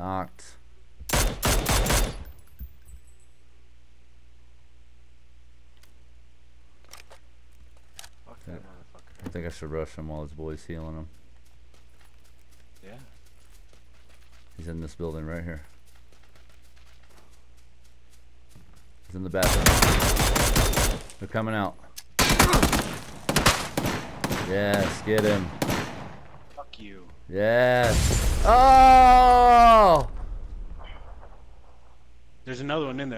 Knocked. Fuck that motherfucker. I think I should rush him while his boy's healing him. Yeah. He's in this building right here. He's in the bathroom. They're coming out. Yes, get him. Fuck you. Yes. Oh! There's another one in there.